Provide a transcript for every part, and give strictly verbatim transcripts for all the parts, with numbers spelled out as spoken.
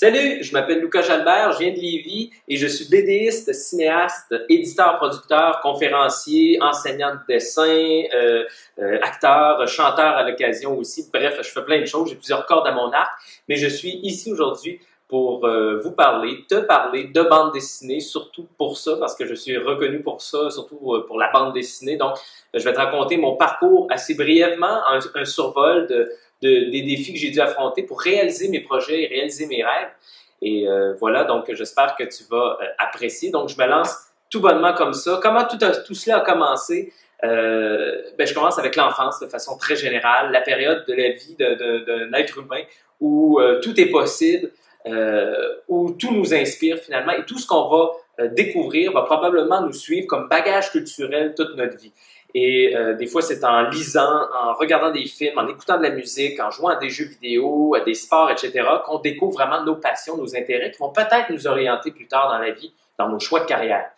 Salut, je m'appelle Lucas Jalbert, je viens de Lévis et je suis bédéiste, cinéaste, éditeur, producteur, conférencier, enseignant de dessin, euh, euh, acteur, chanteur à l'occasion aussi. Bref, je fais plein de choses, j'ai plusieurs cordes à mon arc, mais je suis ici aujourd'hui pour euh, vous parler, te parler de bande dessinée, surtout pour ça, parce que je suis reconnu pour ça, surtout euh, pour la bande dessinée. Donc, je vais te raconter mon parcours assez brièvement, un, un survol de De, des défis que j'ai dû affronter pour réaliser mes projets et réaliser mes rêves. Et euh, voilà, donc j'espère que tu vas euh, apprécier. Donc, je me lance tout bonnement comme ça. Comment tout, a, tout cela a commencé? Euh, ben, je commence avec l'enfance de façon très générale, la période de la vie d'un être humain où euh, tout est possible, euh, où tout nous inspire finalement et tout ce qu'on va euh, découvrir va probablement nous suivre comme bagage culturel toute notre vie. Et euh, des fois, c'est en lisant, en regardant des films, en écoutant de la musique, en jouant à des jeux vidéo, à des sports, et cetera, qu'on découvre vraiment nos passions, nos intérêts qui vont peut-être nous orienter plus tard dans la vie, dans nos choix de carrière.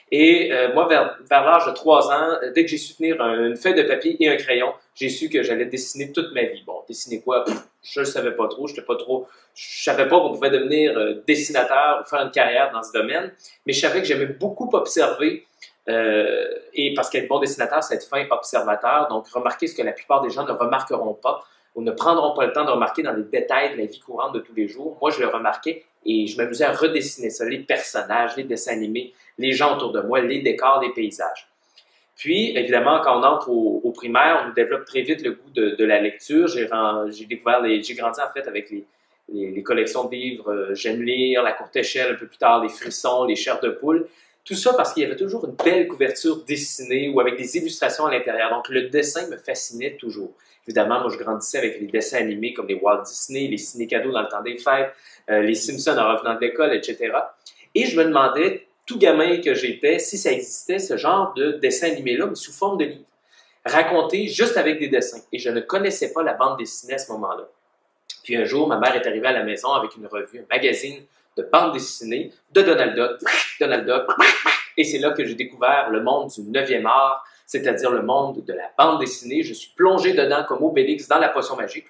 Et euh, moi, vers, vers l'âge de trois ans, dès que j'ai su tenir un, une feuille de papier et un crayon, j'ai su que j'allais dessiner toute ma vie. Bon, dessiner quoi? Je ne savais pas trop, je n'étais pas trop... Je savais pas qu'on pouvait devenir euh, dessinateur ou faire une carrière dans ce domaine, mais je savais que j'aimais beaucoup observer. Euh, et parce qu'être bon dessinateur, c'est être fin observateur, donc remarquer ce que la plupart des gens ne remarqueront pas ou ne prendront pas le temps de remarquer dans les détails de la vie courante de tous les jours. Moi, je le remarquais et je m'amusais à redessiner ça, les personnages, les dessins animés, les gens autour de moi, les décors, les paysages. Puis, évidemment, quand on entre au, au primaire, on développe très vite le goût de, de la lecture. J'ai découvert, les, j'ai grandi en fait avec les, les, les collections de livres euh, J'aime lire, La courte échelle, un peu plus tard, Les frissons, Les chairs de poule. Tout ça parce qu'il y avait toujours une belle couverture dessinée ou avec des illustrations à l'intérieur. Donc, le dessin me fascinait toujours. Évidemment, moi, je grandissais avec les dessins animés comme les Walt Disney, les ciné-cadeaux dans le temps des fêtes, euh, les Simpsons en revenant de l'école, et cetera. Et je me demandais, tout gamin que j'étais, si ça existait, ce genre de dessin animé-là, mais sous forme de livre, raconté juste avec des dessins. Et je ne connaissais pas la bande dessinée à ce moment-là. Puis un jour, ma mère est arrivée à la maison avec une revue, un magazine de bande dessinée de Donald Duck, Donald Duck, et c'est là que j'ai découvert le monde du neuvième art, c'est-à-dire le monde de la bande dessinée. Je suis plongé dedans comme Obélix dans la potion magique.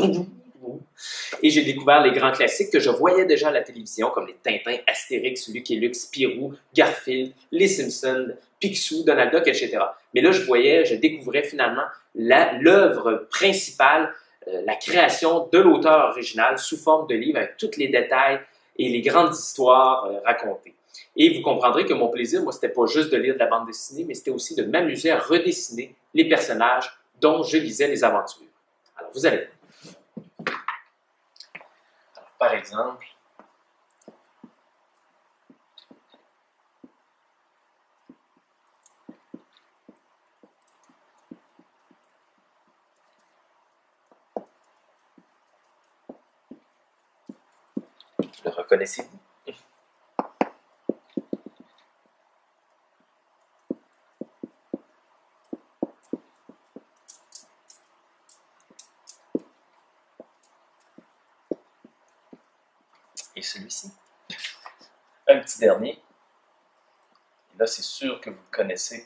Et j'ai découvert les grands classiques que je voyais déjà à la télévision, comme les Tintins, Astérix, Lucky Luke, Spirou, Garfield, les Simpsons, Picsou, Donald Duck, et cetera. Mais là, je voyais, je découvrais finalement l'œuvre principale, euh, la création de l'auteur original sous forme de livre avec tous les détails et les grandes histoires euh, racontées. Et vous comprendrez que mon plaisir, moi, c'était pas juste de lire de la bande dessinée, mais c'était aussi de m'amuser à redessiner les personnages dont je lisais les aventures. Alors, vous allez. Alors, par exemple, le reconnaissez-vous? Et celui-ci. Un petit dernier. Et là, c'est sûr que vous le connaissez.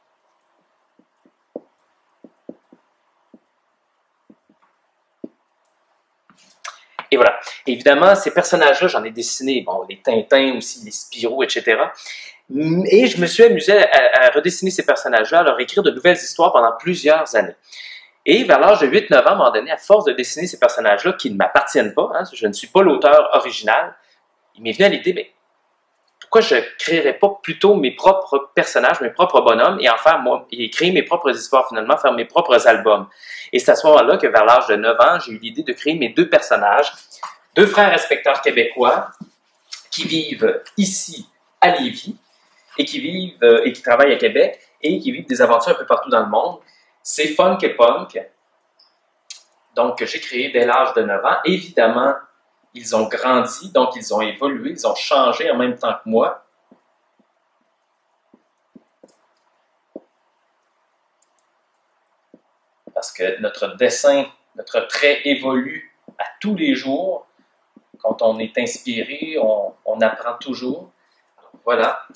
Et voilà. Évidemment, ces personnages-là, j'en ai dessiné, bon, les Tintins aussi, les Spirou, et cetera. Et je me suis amusé à, à redessiner ces personnages-là, à leur écrire de nouvelles histoires pendant plusieurs années. Et vers l'âge de huit neuf ans, à un moment donné, à force de dessiner ces personnages-là qui ne m'appartiennent pas, hein, je ne suis pas l'auteur original, il m'est venu à l'idée, mais pourquoi je ne créerais pas plutôt mes propres personnages, mes propres bonhommes, et en faire moi, et créer mes propres histoires finalement, faire mes propres albums. Et c'est à ce moment-là que vers l'âge de neuf ans, j'ai eu l'idée de créer mes deux personnages, deux frères inspecteurs québécois qui vivent ici à Lévis et qui vivent euh, et qui travaillent à Québec et qui vivent des aventures un peu partout dans le monde. C'est Funk et Punk, donc que j'ai créé dès l'âge de neuf ans. Évidemment, ils ont grandi, donc ils ont évolué, ils ont changé en même temps que moi. Parce que notre dessin, notre trait évolue à tous les jours. Quand on est inspiré, on, on apprend toujours. Alors, voilà.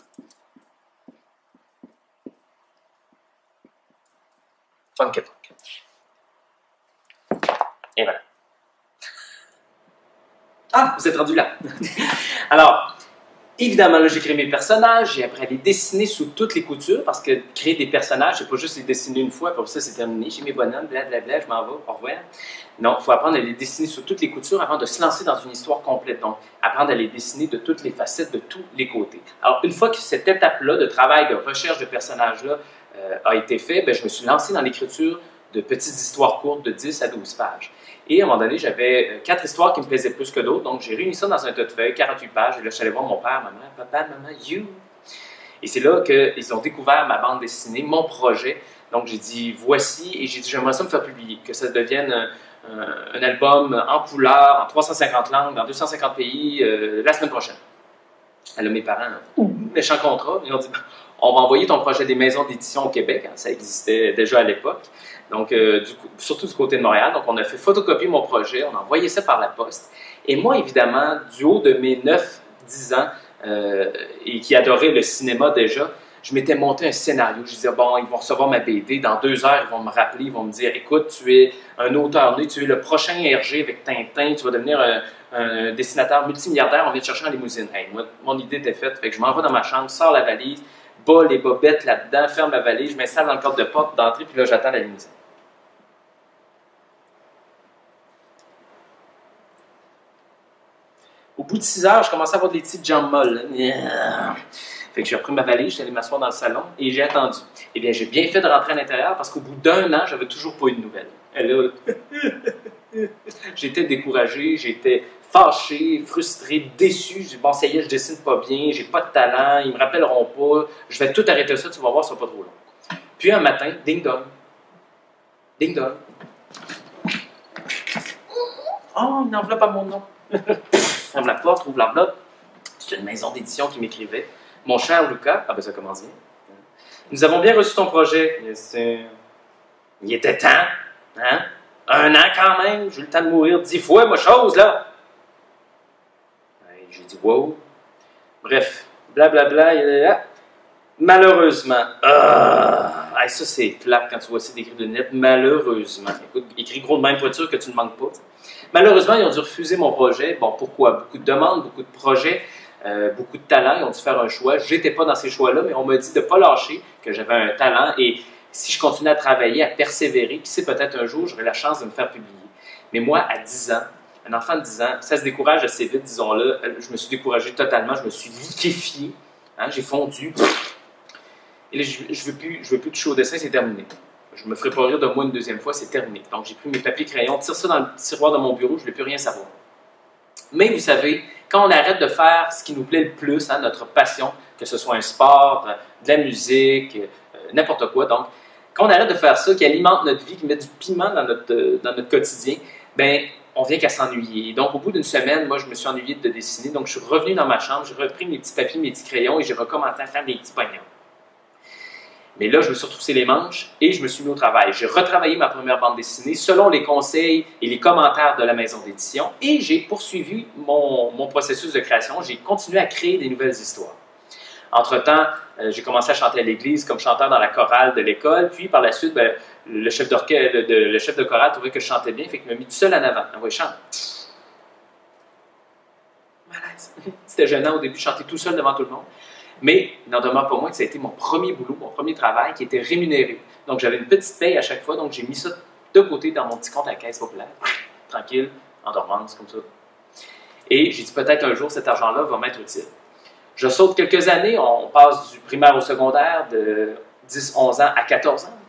Funk et Punk. Et voilà. Ah, vous êtes rendu là. Alors, évidemment, là, j'ai créé mes personnages, j'ai appris à les dessiner sous toutes les coutures, parce que créer des personnages, c'est pas juste les dessiner une fois, pour ça, c'est terminé. J'ai mes bonhommes, blablabla, je m'en vais, au revoir. Non, il faut apprendre à les dessiner sous toutes les coutures avant de se lancer dans une histoire complète. Donc, apprendre à les dessiner de toutes les facettes, de tous les côtés. Alors, une fois que cette étape-là de travail, de recherche de personnages-là euh, a été fait, bien, je me suis lancé dans l'écriture de petites histoires courtes de dix à douze pages. Et à un moment donné, j'avais quatre histoires qui me plaisaient plus que d'autres, donc j'ai réuni ça dans un tas de feuilles, quarante-huit pages, et là, je suis allé voir mon père, maman, papa, maman, you. Et c'est là qu'ils ont découvert ma bande dessinée, mon projet. Donc j'ai dit, voici, et j'ai dit, j'aimerais ça me faire publier, que ça devienne un, un, un album en couleur, en trois cent cinquante langues, dans deux cent cinquante pays, euh, la semaine prochaine. Alors mes parents, méchant contrat, ils ont dit, on va envoyer ton projet des maisons d'édition au Québec, hein, ça existait déjà à l'époque. Donc, euh, du coup, surtout du côté de Montréal. Donc, on a fait photocopier mon projet, on a envoyé ça par la poste. Et moi, évidemment, du haut de mes neuf dix ans, euh, et qui adorait le cinéma déjà, je m'étais monté un scénario. Je disais, bon, ils vont recevoir ma B D, dans deux heures, ils vont me rappeler, ils vont me dire, écoute, tu es un auteur né, tu es le prochain R G avec Tintin, tu vas devenir un, un dessinateur multimilliardaire, on vient te chercher en limousine. Hey, moi, mon idée était faite, fait que je m'en vais dans ma chambre, sors la valise, bas les bobettes là-dedans, ferme ma valise, je m'installe dans le cadre de porte d'entrée, puis là, j'attends la limousine. Au bout de six heures, je commençais à avoir des petites jambes molles. Yeah. Fait que j'ai repris ma valise, j'allais m'asseoir dans le salon et j'ai attendu. Eh bien, j'ai bien fait de rentrer à l'intérieur parce qu'au bout d'un an, j'avais toujours pas eu de nouvelles. Et là, j'étais découragé, j'étais fâché, frustré, déçu. J'ai dit, bon, ça y est, je dessine pas bien, j'ai pas de talent, ils me rappelleront pas, je vais tout arrêter ça, tu vas voir, ça va pas trop long. Puis un matin, ding dong. Ding dong. Oh, une enveloppe à mon nom. Ferme la porte, ouvre l'enveloppe. C'est une maison d'édition qui m'écrivait. Mon cher Lucas, ah ben ça commence bien. Nous avons bien reçu ton projet. Il était temps, hein? Un an quand même, j'ai eu le temps de mourir dix fois, moi, chose, là. J'ai dit, wow. Bref, blablabla, bla, malheureusement, ah, hey, ça c'est plate quand tu vois ça décrit de net, malheureusement. Écoute, écrit gros de même pour être sûr que tu ne manques pas. Malheureusement, ils ont dû refuser mon projet. Bon, pourquoi? Beaucoup de demandes, beaucoup de projets, euh, beaucoup de talents. Ils ont dû faire un choix. Je n'étais pas dans ces choix-là, mais on m'a dit de ne pas lâcher, que j'avais un talent. Et si je continuais à travailler, à persévérer, qui sait, peut-être un jour, j'aurais la chance de me faire publier. Mais moi, à dix ans, un enfant de dix ans, ça se décourage assez vite, disons-le. Je me suis découragé totalement. Je me suis liquéfié. Hein, j'ai fondu. Et là, je ne veux plus, je veux plus de show au dessin, c'est terminé. Je ne me ferai pas rire de moi une deuxième fois, c'est terminé. Donc, j'ai pris mes papiers crayons, tire ça dans le tiroir de mon bureau, je ne veux plus rien savoir. Mais vous savez, quand on arrête de faire ce qui nous plaît le plus, hein, notre passion, que ce soit un sport, de la musique, euh, n'importe quoi, donc, quand on arrête de faire ça, qui alimente notre vie, qui met du piment dans notre, euh, dans notre quotidien, bien, on vient qu'à s'ennuyer. Donc, au bout d'une semaine, moi, je me suis ennuyé de dessiner, donc je suis revenu dans ma chambre, j'ai repris mes petits papiers, mes petits crayons, et j'ai recommencé à faire des petits pognons. Mais là, je me suis retroussé les manches et je me suis mis au travail. J'ai retravaillé ma première bande dessinée selon les conseils et les commentaires de la maison d'édition et j'ai poursuivi mon, mon processus de création. J'ai continué à créer des nouvelles histoires. Entre-temps, euh, j'ai commencé à chanter à l'église comme chanteur dans la chorale de l'école. Puis par la suite, ben, le, chef de, de, le chef de chorale trouvait que je chantais bien, fait qu'il m'a mis tout seul en avant. Ah ouais, chante. Malaise. C'était gênant au début, chanter tout seul devant tout le monde. Mais il n'en demeure pas moins que ça a été mon premier boulot, mon premier travail qui était rémunéré. Donc j'avais une petite paye à chaque fois, donc j'ai mis ça de côté dans mon petit compte à la caisse populaire, tranquille, en dormance, comme ça. Et j'ai dit peut-être un jour cet argent-là va m'être utile. Je saute quelques années, on passe du primaire au secondaire de dix onze ans à quatorze ans.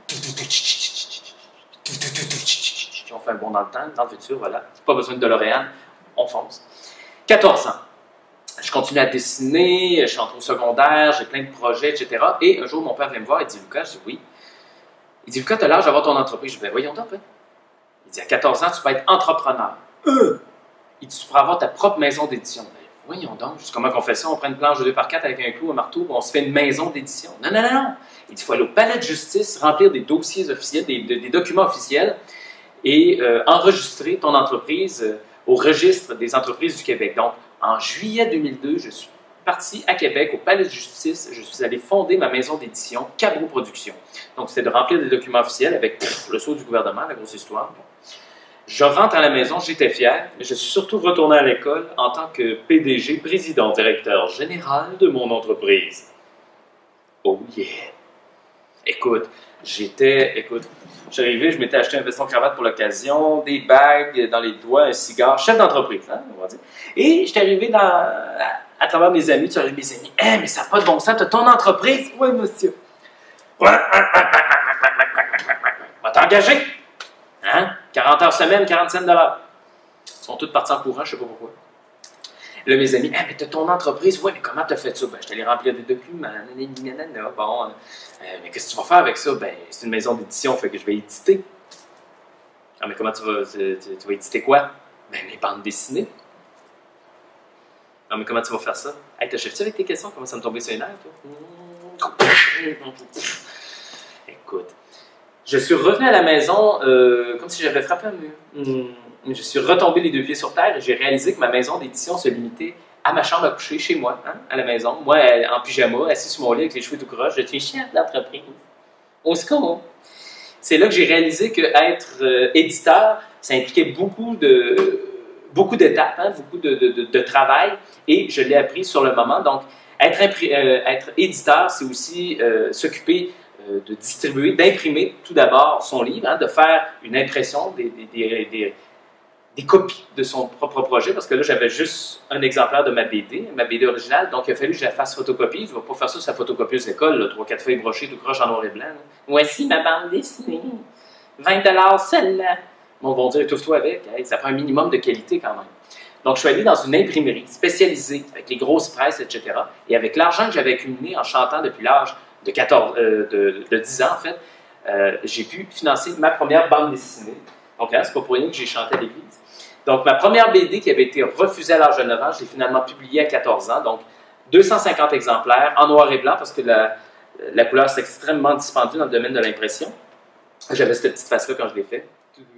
On fait un bond dans le temps, dans le futur, voilà. Pas besoin de DeLorean, on fonce. quatorze ans. Je continue à dessiner, je suis entré au secondaire, j'ai plein de projets, et cetera. Et un jour, mon père vient me voir et dit, Lucas, je dis oui. Il dit, Lucas, tu as l'âge d'avoir ton entreprise. Je dis, ben voyons donc. Hein. Il dit, à quatorze ans, tu peux être entrepreneur. Euh. Il dit, tu pourras avoir ta propre maison d'édition. Ben, voyons donc, juste comment on fait ça? On prend une planche de deux par quatre avec un clou, un marteau, on se fait une maison d'édition. Non, non, non, non. Il dit, il faut aller au palais de justice, remplir des dossiers officiels, des, des, des documents officiels et euh, enregistrer ton entreprise euh, au registre des entreprises du Québec. Donc, en juillet deux mille deux, je suis parti à Québec, au Palais de justice. Je suis allé fonder ma maison d'édition, Cabot Productions. Donc, c'était de remplir des documents officiels avec pff, le sceau du gouvernement, la grosse histoire. Bon. Je rentre à la maison, j'étais fier, mais je suis surtout retourné à l'école en tant que P D G, président directeur général de mon entreprise. Oh yeah! Écoute, j'étais, écoute, je suis arrivé, je m'étais acheté un veston cravate pour l'occasion, des bagues dans les doigts, un cigare, chef d'entreprise, hein, on va dire. Et j'étais arrivé dans, à, à travers mes amis, tu sais, mes amis, hé, hey, mais ça n'a pas de bon sens, t'as ton entreprise? Oui, monsieur. Va t'engager! Hein? quarante heures semaine, quarante-cinq dollars. Ils sont tous partis en courant, je ne sais pas pourquoi. Là, mes amis, ah, mais t'as ton entreprise, ouais, mais comment t'as fait ça? Ben, je t'allais remplir des documents, nanana, bon, euh, mais qu'est-ce que tu vas faire avec ça? Ben, c'est une maison d'édition, fait que je vais éditer. Ah, mais comment tu vas, tu, tu, tu vas éditer quoi? Ben, mes bandes dessinées. Ah, mais comment tu vas faire ça? Hey, t'achèves-tu avec tes questions? Comment ça me tombait sur les nerfs, toi? Écoute. Je suis revenu à la maison euh, comme si j'avais frappé un mur. Mmh. Je suis retombé les deux pieds sur terre et j'ai réalisé que ma maison d'édition se limitait à ma chambre à coucher, chez moi, hein, à la maison. Moi, en pyjama, assis sur mon lit avec les cheveux tout croches, je suis chef d'entreprise. Au secours! C'est là que j'ai réalisé qu'être euh, éditeur, ça impliquait beaucoup de beaucoup d'étapes, hein, beaucoup de, de, de, de travail, et je l'ai appris sur le moment. Donc, être, euh, être éditeur, c'est aussi euh, s'occuper de distribuer, d'imprimer tout d'abord son livre, hein, de faire une impression, des, des, des, des, des copies de son propre projet, parce que là, j'avais juste un exemplaire de ma B D, ma B D originale, donc il a fallu que je la fasse photocopier. Je ne vais pas faire ça sur la photocopieuse d'école, trois quatre feuilles brochées, tout croche en noir et blanc. Là. Voici ma bande dessinée, vingt dollars seulement. Bon, on va dire, étouffe-toi avec, hey, ça prend un minimum de qualité quand même. Donc, je suis allé dans une imprimerie spécialisée, avec les grosses presses, et cetera. Et avec l'argent que j'avais accumulé en chantant depuis l'âge de, quatorze, euh, de, de dix ans, en fait, euh, j'ai pu financer ma première bande dessinée. Donc, là, c'est pas pour rien que j'ai chanté à l'église. Donc, ma première B D qui avait été refusée à l'âge de neuf ans, je l'ai finalement publiée à quatorze ans. Donc, deux cent cinquante exemplaires en noir et blanc, parce que la, la couleur, c'est extrêmement dispendue dans le domaine de l'impression. J'avais cette petite face-là quand je l'ai fait.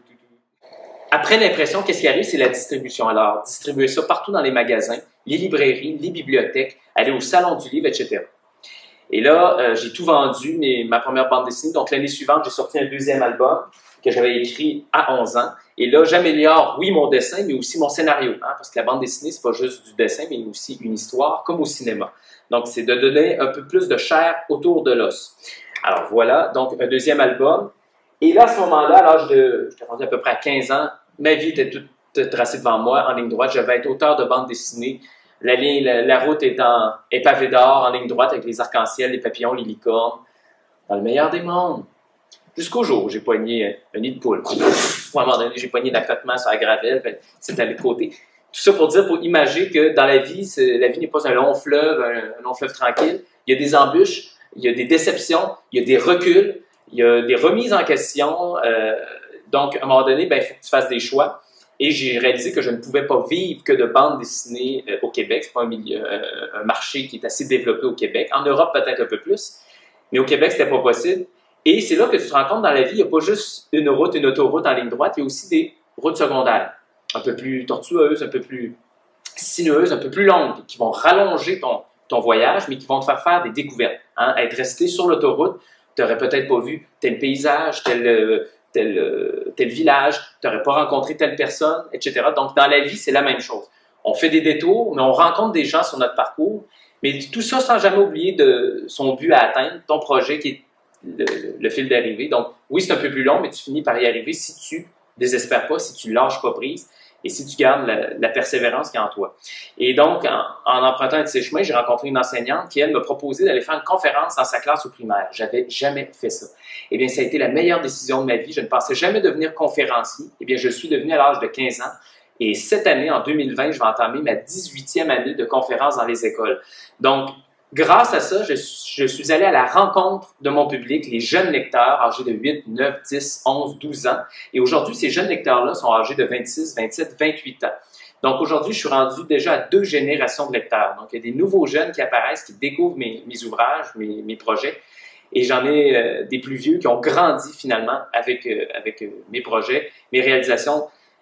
Après l'impression, qu'est-ce qui arrive? C'est la distribution. Alors, distribuer ça partout dans les magasins, les librairies, les bibliothèques, aller au salon du livre, et cetera. Et là, euh, j'ai tout vendu, mes, ma première bande dessinée. Donc, l'année suivante, j'ai sorti un deuxième album que j'avais écrit à onze ans. Et là, j'améliore, oui, mon dessin, mais aussi mon scénario. Hein, parce que la bande dessinée, c'est pas juste du dessin, mais aussi une histoire, comme au cinéma. Donc, c'est de donner un peu plus de chair autour de l'os. Alors, voilà. Donc, un deuxième album. Et là, à ce moment-là, à l'âge de, j'étais rendu à peu près à quinze ans, ma vie était toute tracée devant moi, en ligne droite. Je vais être auteur de bande dessinée. La, ligne, la, la route est, en, est pavée d'or, en ligne droite, avec les arcs-en-ciel, les papillons, les licornes. Dans le meilleur des mondes. Jusqu'au jour où j'ai poigné un nid de poule. À un moment donné, j'ai poigné l'accotement sur la gravelle, c'est allé de côté. Tout ça pour dire, pour imaginer que dans la vie, la vie n'est pas un long fleuve, un, un long fleuve tranquille. Il y a des embûches, il y a des déceptions, il y a des reculs, il y a des remises en question. Euh, donc, à un moment donné, ben, il faut que tu fasses des choix. Et j'ai réalisé que je ne pouvais pas vivre que de bande dessinée euh, au Québec. C'est pas un, milieu, euh, un marché qui est assez développé au Québec. En Europe, peut-être un peu plus. Mais au Québec, c'était pas possible. Et c'est là que tu te rends compte, dans la vie, il n'y a pas juste une route, une autoroute en ligne droite. Il y a aussi des routes secondaires. Un peu plus tortueuses, un peu plus sinueuses, un peu plus longues, qui vont rallonger ton, ton voyage, mais qui vont te faire faire des découvertes. Hein? Être resté sur l'autoroute, tu n'aurais peut-être pas vu tel paysage, tel... Euh, Tel, euh, tel village, tu n'aurais pas rencontré telle personne, et cetera. Donc, dans la vie, c'est la même chose. On fait des détours, mais on rencontre des gens sur notre parcours, mais tout ça sans jamais oublier de son but à atteindre, ton projet qui est le, le fil d'arrivée. Donc, oui, c'est un peu plus long, mais tu finis par y arriver si tu désespères pas, si tu lâches pas prise et si tu gardes la, la persévérance qui est en toi. Et donc, en, en empruntant un de ces chemins, j'ai rencontré une enseignante qui, elle, m'a proposé d'aller faire une conférence dans sa classe au primaire. J'avais jamais fait ça. Eh bien, ça a été la meilleure décision de ma vie. Je ne pensais jamais devenir conférencier. Eh bien, je suis devenu à l'âge de quinze ans. Et cette année, en deux mille vingt, je vais entamer ma dix-huitième année de conférence dans les écoles. Donc, grâce à ça, je, je suis allé à la rencontre de mon public, les jeunes lecteurs âgés de huit, neuf, dix, onze, douze ans. Et aujourd'hui, ces jeunes lecteurs-là sont âgés de vingt-six, vingt-sept, vingt-huit ans. Donc aujourd'hui, je suis rendu déjà à deux générations de lecteurs. Donc, il y a des nouveaux jeunes qui apparaissent, qui découvrent mes, mes ouvrages, mes, mes projets. Et j'en ai euh, des plus vieux qui ont grandi finalement avec, euh, avec euh, mes projets, mes réalisations.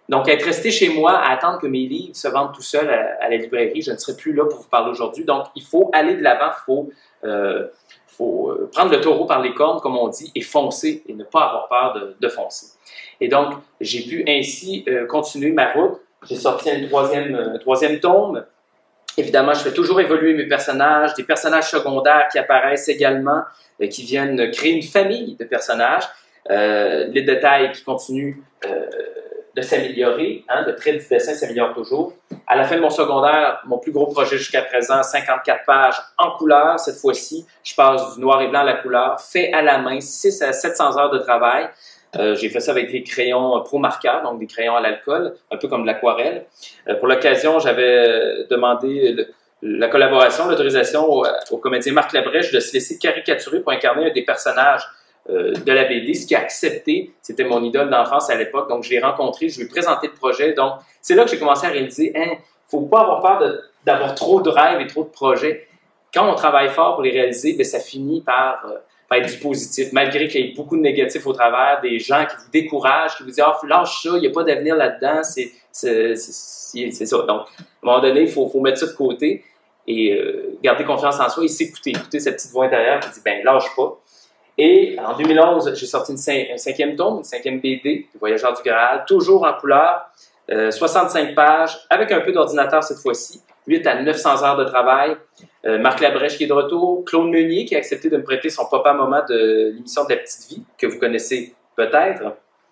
Donc, être resté chez moi à attendre que mes livres se vendent tout seuls à, à la librairie, je ne serai plus là pour vous parler aujourd'hui. Donc, il faut aller de l'avant, il faut, euh, faut prendre le taureau par les cornes, comme on dit, et foncer, et ne pas avoir peur de, de foncer. Et donc, j'ai pu ainsi euh, continuer ma route. J'ai sorti un troisième, euh, troisième tome. Évidemment, je fais toujours évoluer mes personnages, des personnages secondaires qui apparaissent également, euh, qui viennent créer une famille de personnages. Euh, les détails qui continuent euh, de s'améliorer, hein, le trait du dessin s'améliore toujours. À la fin de mon secondaire, mon plus gros projet jusqu'à présent, cinquante-quatre pages en couleur. Cette fois-ci, je passe du noir et blanc à la couleur, fait à la main, six à sept cents heures de travail. Euh, j'ai fait ça avec des crayons Pro Marker, donc des crayons à l'alcool, un peu comme de l'aquarelle. Euh, pour l'occasion, j'avais demandé le, la collaboration, l'autorisation au, au comédien Marc Labrèche de se laisser caricaturer pour incarner un des personnages euh, de la B D, ce qui a accepté. C'était mon idole d'enfance à l'époque, donc je l'ai rencontré, je lui ai présenté le projet. Donc, c'est là que j'ai commencé à réaliser, hein, faut pas avoir peur d'avoir trop de rêves et trop de projets. Quand on travaille fort pour les réaliser, bien, ça finit par... Euh, être du positif, malgré qu'il y ait beaucoup de négatifs au travers, des gens qui vous découragent, qui vous disent « Ah, oh, lâche ça, il n'y a pas d'avenir là-dedans, c'est ça. » Donc, à un moment donné, il faut, faut mettre ça de côté et euh, garder confiance en soi et s'écouter, écouter cette petite voix intérieure qui dit « Ben, lâche pas. » Et en deux mille onze, j'ai sorti une cin un cinquième tome, une cinquième B D, Le Voyageur du Graal, toujours en couleur, euh, soixante-cinq pages, avec un peu d'ordinateur cette fois-ci, huit à neuf cents heures de travail. Euh, Marc Labrèche qui est de retour, Claude Meunier qui a accepté de me prêter son papa moment de l'émission de La Petite Vie, que vous connaissez peut-être.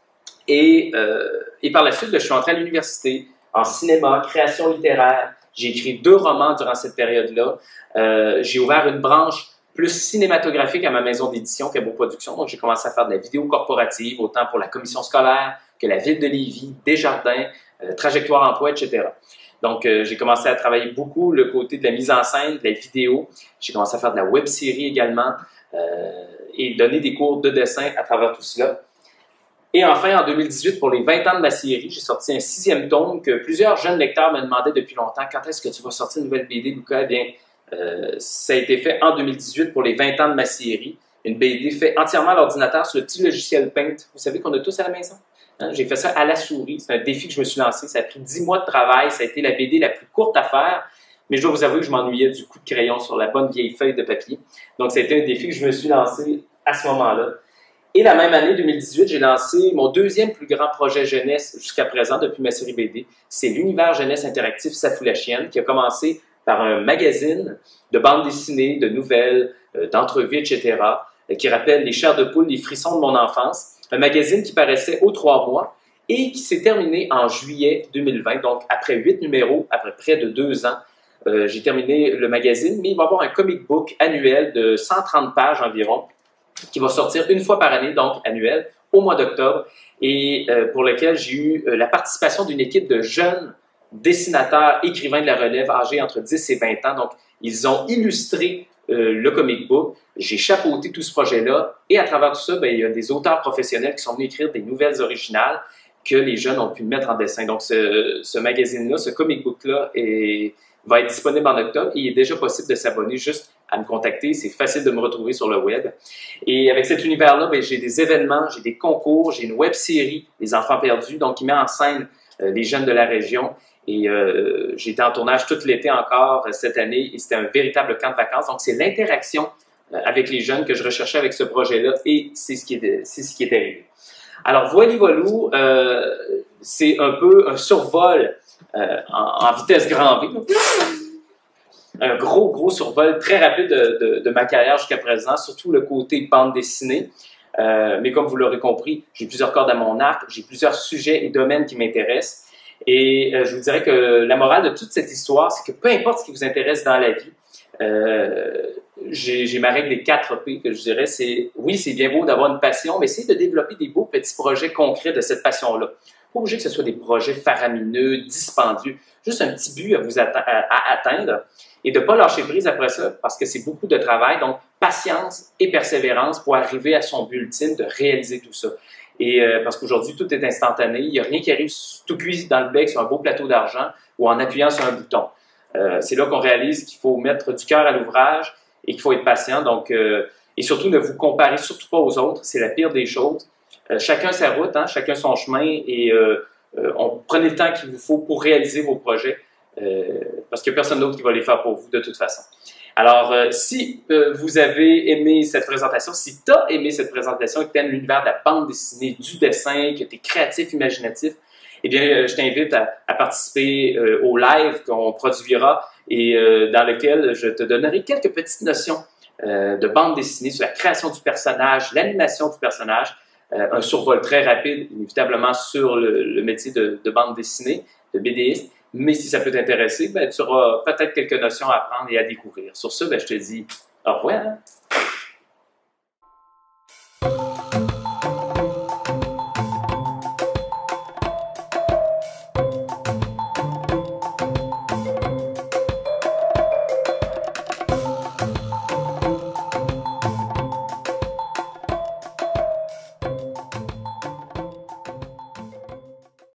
Et, euh, et par la suite, je suis entré à l'université en cinéma, création littéraire. J'ai écrit deux romans durant cette période-là. Euh, j'ai ouvert une branche plus cinématographique à ma maison d'édition qu'à Beau Productions. Donc, j'ai commencé à faire de la vidéo corporative, autant pour la commission scolaire que la ville de Lévis, Desjardins, euh, Trajectoire Emploi, et cetera. Donc, euh, j'ai commencé à travailler beaucoup le côté de la mise en scène, de la vidéo. J'ai commencé à faire de la web-série également euh, et donner des cours de dessin à travers tout cela. Et enfin, en deux mille dix-huit, pour les vingt ans de ma série, j'ai sorti un sixième tome que plusieurs jeunes lecteurs me demandaient depuis longtemps. Quand est-ce que tu vas sortir une nouvelle B D, Luca? Eh bien, euh, ça a été fait en deux mille dix-huit pour les vingt ans de ma série. Une B D faite entièrement à l'ordinateur sur le petit logiciel Paint. Vous savez qu'on a tous à la maison? Hein, j'ai fait ça à la souris. C'est un défi que je me suis lancé. Ça a pris dix mois de travail. Ça a été la B D la plus courte à faire. Mais je dois vous avouer que je m'ennuyais du coup de crayon sur la bonne vieille feuille de papier. Donc, ça a été un défi que je me suis lancé à ce moment-là. Et la même année, deux mille dix-huit, j'ai lancé mon deuxième plus grand projet jeunesse jusqu'à présent, depuis ma série B D. C'est l'univers jeunesse interactif Ça fout la chienne, qui a commencé par un magazine de bande dessinée, de nouvelles, euh, d'entrevues, et cetera, euh, qui rappelle les chairs de poule, les frissons de mon enfance. Un magazine qui paraissait aux trois mois et qui s'est terminé en juillet deux mille vingt. Donc, après huit numéros, après près de deux ans, euh, j'ai terminé le magazine. Mais il va y avoir un comic book annuel de cent trente pages environ, qui va sortir une fois par année, donc annuel, au mois d'octobre, et euh, pour lequel j'ai eu euh, la participation d'une équipe de jeunes dessinateurs, écrivains de la relève, âgés entre dix et vingt ans. Donc, ils ont illustré euh, le comic book. J'ai chapeauté tout ce projet-là, et à travers tout ça, bien, il y a des auteurs professionnels qui sont venus écrire des nouvelles originales que les jeunes ont pu mettre en dessin. Donc, ce, ce magazine-là, ce comic book-là est, va être disponible en octobre, et il est déjà possible de s'abonner juste à me contacter. C'est facile de me retrouver sur le web. Et avec cet univers-là, ben, j'ai des événements, j'ai des concours, j'ai une web-série, Les Enfants perdus, donc qui met en scène euh, les jeunes de la région. Et euh, j'ai été en tournage tout l'été encore euh, cette année, et c'était un véritable camp de vacances. Donc, c'est l'interaction euh, avec les jeunes que je recherchais avec ce projet-là, et c'est ce qui est, c'est ce qui est arrivé. Alors, Voili Voilou, euh, c'est un peu un survol euh, en, en vitesse grand V. Un gros, gros survol très rapide de, de, de ma carrière jusqu'à présent, surtout le côté bande dessinée. Euh, mais comme vous l'aurez compris, j'ai plusieurs cordes à mon arc, j'ai plusieurs sujets et domaines qui m'intéressent. Et euh, je vous dirais que la morale de toute cette histoire, c'est que peu importe ce qui vous intéresse dans la vie, euh, j'ai ma règle des quatre P que je dirais, c'est oui, c'est bien beau d'avoir une passion, mais essayez de développer des beaux petits projets concrets de cette passion-là. Pas obligé que ce soit des projets faramineux, dispendieux, juste un petit but à vous atte à, à atteindre. Et de ne pas lâcher prise après ça, parce que c'est beaucoup de travail. Donc, patience et persévérance pour arriver à son but ultime de réaliser tout ça. Et euh, parce qu'aujourd'hui, tout est instantané. Il n'y a rien qui arrive tout cuit dans le bec sur un beau plateau d'argent ou en appuyant sur un bouton. Euh, c'est là qu'on réalise qu'il faut mettre du cœur à l'ouvrage et qu'il faut être patient. Donc, euh, et surtout, ne vous comparez surtout pas aux autres. C'est la pire des choses. Euh, chacun sa route, hein, chacun son chemin. Et euh, euh, on, prenez le temps qu'il vous faut pour réaliser vos projets, euh, parce qu'il n'y a personne d'autre qui va les faire pour vous de toute façon. Alors, euh, si euh, vous avez aimé cette présentation, si tu as aimé cette présentation et que tu aimes l'univers de la bande dessinée, du dessin, que tu es créatif, imaginatif, eh bien, euh, je t'invite à, à participer euh, au live qu'on produira et euh, dans lequel je te donnerai quelques petites notions euh, de bande dessinée sur la création du personnage, l'animation du personnage, euh, un survol très rapide, inévitablement, sur le, le métier de, de bande dessinée, de BDiste. Mais si ça peut t'intéresser, ben, tu auras peut-être quelques notions à apprendre et à découvrir. Sur ce, ben, je te dis au revoir.